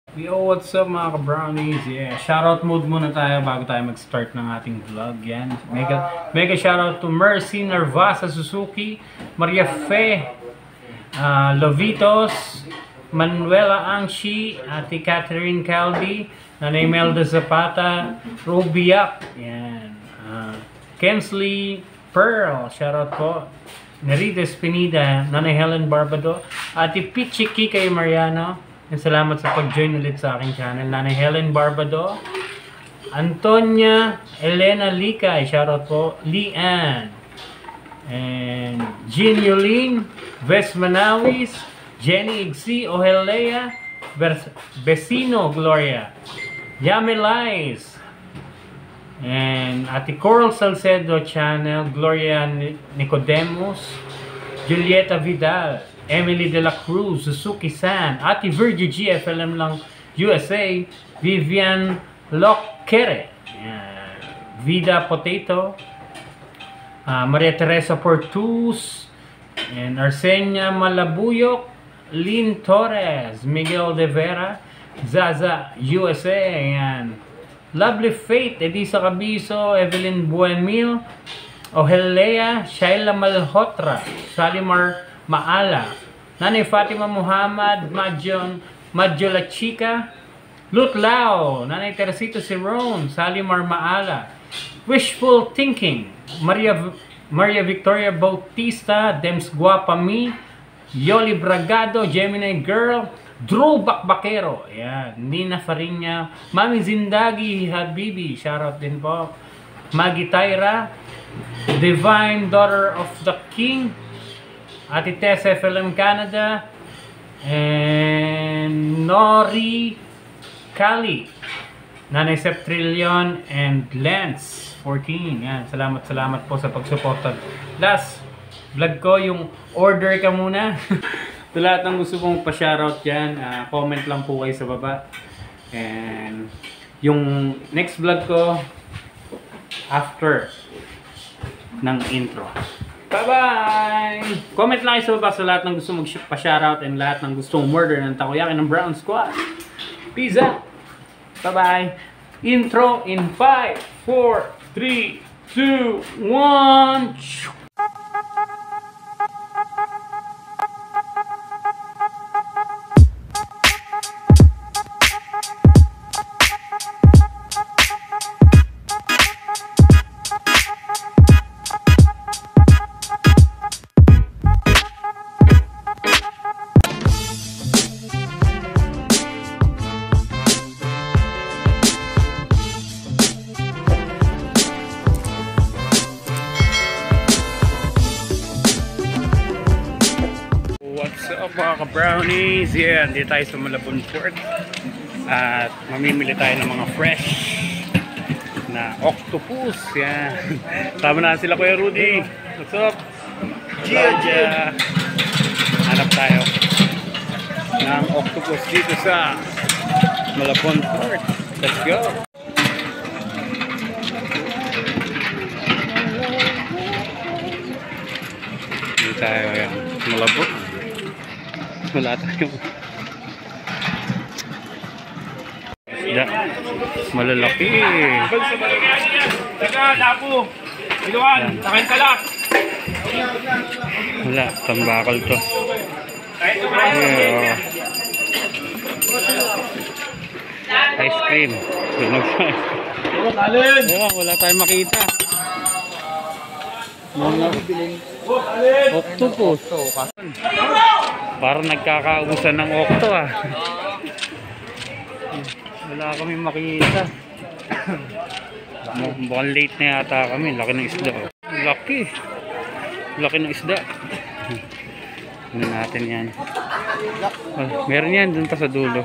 Yo, what's up mga ka-brownies? Yeah, shoutout mode muna tayo bago tayo mag-start ng ating vlog. Yan. Mega shoutout to Mercy Narvasa Suzuki, Maria Fe, Lovitos, Manuela Angshi, Ate Catherine Calvi, Nanay Melda Zapata, Rubiak, yan. Kensley Pearl, shoutout po. Nerita Espinida, Nanay Helen Barbado, Ate Pichi Kikay Mariano. Salamat sa pag-join ulit sa aking channel. Nanay Helen Barbado, Antonia Elena Likay, shoutout po, Lian, and Jean Yulin, Ves Manawis, Jenny Igsi, Ohelea, Vecino Gloria, Yamelais, and Ate Coral Salcedo channel, Gloria Nicodemus, Julieta Vidal, Emily De La Cruz, Suzuki San, Ate Virgie GFLM lang USA, Vivian Locquere, Vida Potato, Maria Teresa Portus, and Arsenia Malabuyok, Lynn Torres, Miguel De Vera, Zaza USA, and Lovely Fate, Edisa Cabiso, Evelyn Buenmil, Ohelea, Shaila Malhotra, Salimar Maala, Nanay Fatima Muhammad, Madjo La Chica, Lut Lao, Nanay Teresita Siron, Salimar Maala, Wishful Thinking, Maria Victoria Bautista, Dems Guapa Mi, Yoli Bragado, Gemini Girl, Drew Bakbakero, ayan, Nina Farinya, Mami Zindagi Habibi, shoutout din po, Maggie Tyra, Divine Daughter of the King, Ate Tess FLM Canada, and Nori Kali, Nanay Septrillion, and Lance 14. Yan, salamat po sa pagsuporta. Last vlog ko, yung order ka muna. Sa lahat ng gusto kong pa-shoutout dyan, comment lang po kayo sa baba. And yung next vlog ko, after ng intro. Bye-bye! Comment lang kayo sa baba sa lahat ng gusto magpa-shoutout and lahat ng gustong murder ng takoyaki ng Brown Squad. Peace out! Bye-bye! Intro in 5, 4, 3, 2, 1! What's up mga ka-brownies? Yeah, hindi tayo sa Malabon Port at mamimili tayo ng mga fresh na octopus. Yan. Tama na sila Kuya Rudy. What's up? Gia. Hanap tayo ng octopus dito sa Malabon Port. Let's go! Dito tayo yan. Malabon. Wala tayong isda. Malalaki. Wala, tambakal to. Yeah. Ice cream. Wala tayong makita. Octopus. Parang nagkakaubusan ng okto Wala kami makita. Mukhang late na yata kami. Laki ng isda. Laki ng isda. Ano natin yan. Meron yan dun pa sa dulo.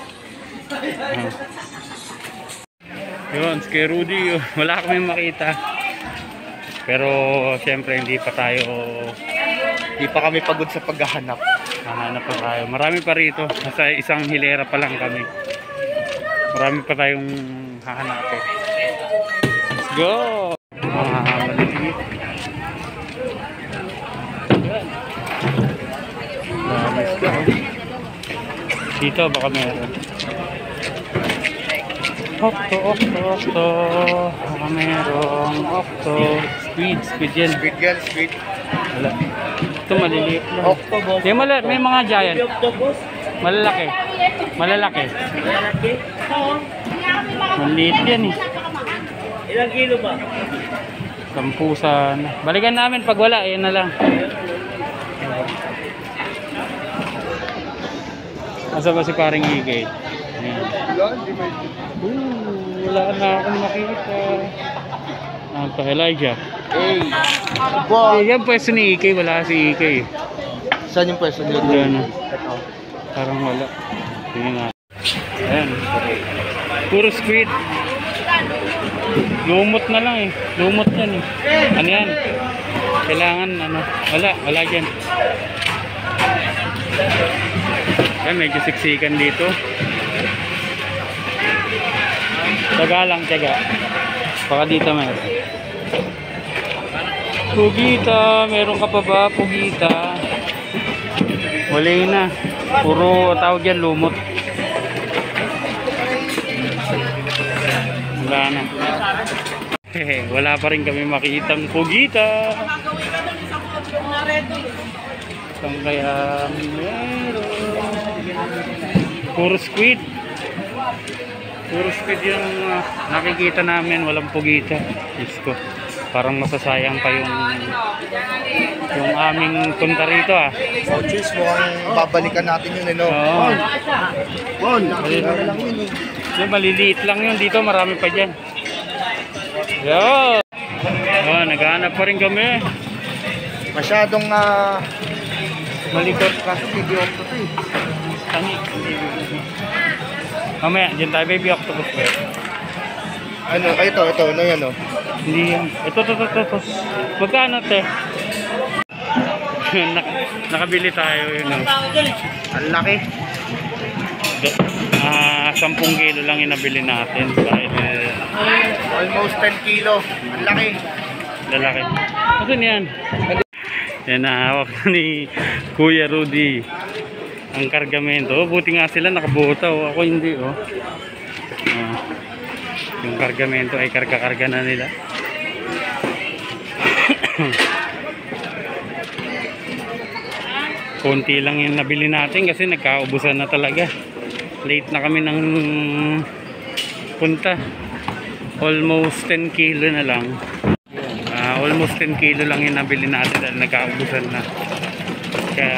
Yun, kay Rudy. Wala kami makita. Pero siyempre hindi pa kami pagod sa paghahanap. Hahanap pa tayo. Marami pa rito. Nasa isang hilera pa lang kami. Marami pa tayong hahanapin. Let's go! Maliliit. Dito baka meron. Okto. Baka merong okto. Squid yan. Squid yan, squid. Wala. Ito maliliit lang. Octopus. May mga giant. Octopus. Malalaki. Malaki? Maliit yan eh. Ilang kilo ba? Kampusan. Balikan namin pag wala. Ayan na lang. Asa ba si paring Igay? Ayan. Wala na akong makita. Ano pa, Elijah? Yan pwesto ni Ikay. Wala si Ikay. Saan yung pwesto nyo? Diyan. Parang wala. Tingnan na. Ayan. Puro squid. Lumot na lang eh. Lumot yan eh. Ano yan? Kailangan ano. Wala dyan. Ayan, medyo siksikan dito. Tiyaga lang, tiyaga. Baka dito meron. Pugita. Meron ka pa ba? Pugita. Wala na. Puro tawag yan, lumot. Wala na. Wala pa rin kami makitang pugita. Saan kaya meron? Puro squid. Puro squid yung nakikita namin. Walang pugita. Diyos ko. Parang masasayang pa yung aming punta rito ah. Oh, cheers, mukhang babalikan natin yun, no? Oo. Lang yun, Yung maliliit lang yun. Dito marami pa dyan. Yo! Oh, naghahanap pa rin kami. Masyadong Malikot. kasi video ko to eh. Tangi. Mamaya, dyan tayo baby octopus. Ano, ito, ano yan, no? Hindi yan. Ito. Magkano te? Nakabili tayo yun. Ang laki. 10 kilo lang yung nabili natin. Dahil Almost 10 kilo. Ang laki. lalaki. Saan yan? Yan na, hawak ni Kuya Rudy ang kargamento. Buti nga sila nakabuta. Ako hindi. Yung kargamento ay karga-karga na nila. Konti lang yung nabili natin kasi nagkaubusan na talaga. Late na kami ng punta. Almost 10 kilo na lang. Almost 10 kilo lang yung nabili natin dahil nagkaubusan na. Kaya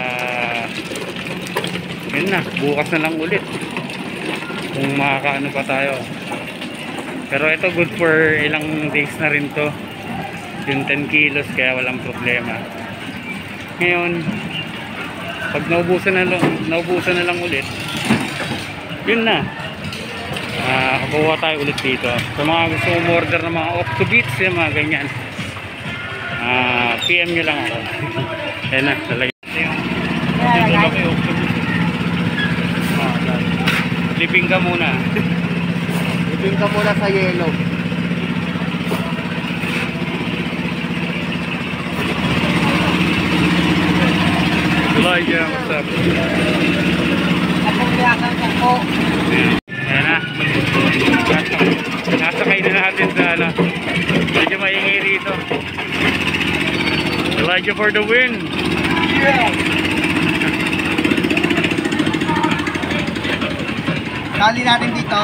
yun na, bukas na lang ulit kung makakaano pa tayo. Pero ito good for ilang days na rin to, yung 10 kilos, kaya walang problema. Ngayon pag naubusan na lang ulit, yun na, kakuha tayo ulit dito. Sa mga gusto umorder ng mga octobits, yung mga ganyan, PM nyo lang ako. Ayan na, talaga libing ka muna. Ibig ka muna sa yellow. Elijah, what's up? Ayan na. Nasakay na natin sa ano. Medyo maingay rito. Elijah for the win. Yeah. Kali natin dito.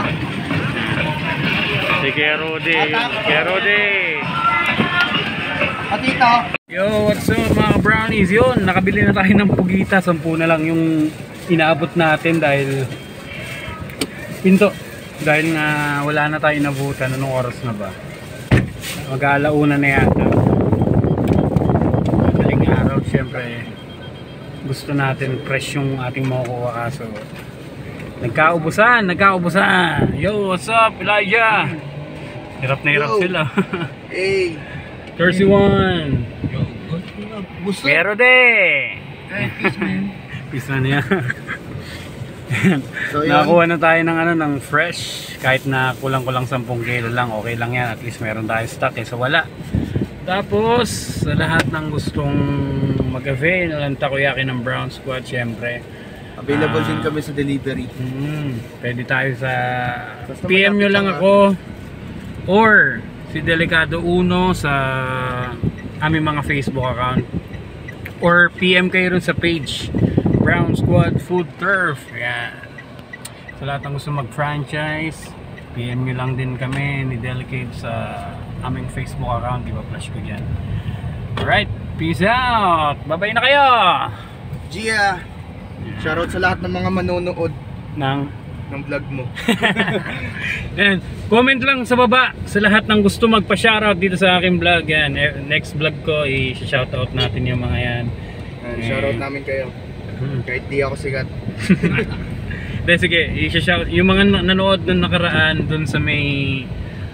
Si Kerode. At dito. Yo, what's up mga brownies? Yun, nakabili na tayo ng pugita. 10 na lang yung inaabot natin dahil pinto. Dahil nga wala na tayo nabutan. Anong oras na ba? Mag-aalauna na yata. Madaling araw, syempre gusto natin fresh yung ating makukuha, kaso nagkaubusan. Yo, what's up Elijah? Hirap na hirap sila. Hey, 31 gusto. pero de Peace man. peace man yan. So, nakakuha na tayo ng ng fresh, kahit na kulang-kulang 10 kilo lang, okay lang yan, at least meron tayo stock so wala. Tapos sa lahat ng gustong mag-avail ng takoyaki ng Brown Squad, syempre Available din kami sa delivery. Pwede tayo sa Basta PM nyo malapit lang lang, ako or si Delicado Uno sa aming mga Facebook account or PM kayo rin sa page Brown Squad Food Turf. Yan. Sa lahat ng gusto mag-franchise, PM nyo lang din kami ni Delicate sa aming Facebook account. Ipa-flash ko dyan. Alright, peace out! Bye-bye na kayo! Gia, shoutout sa lahat ng mga manonood Nang ng vlog mo. Yan. Comment lang sa baba sa lahat ng gusto magpa-shoutout dito sa aking vlog. Yan. Next vlog ko, i-shoutout natin yung mga yan. Shoutout namin kayo. Kahit di ako sikat. Then sige, i-shout yung mga nanood nung nakaraan dun sa may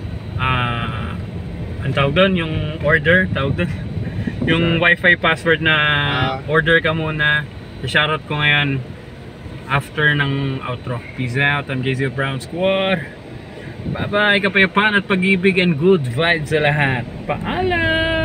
ang tawag doon, yung order, tawag doon. Yung wifi password na order ka muna. I-shoutout ko ngayon after ng outro. Peace out, I'm JZ Brown Squad. Bye bye, kapayapaan at pag-ibig and good vibes sa lahat. Paalam!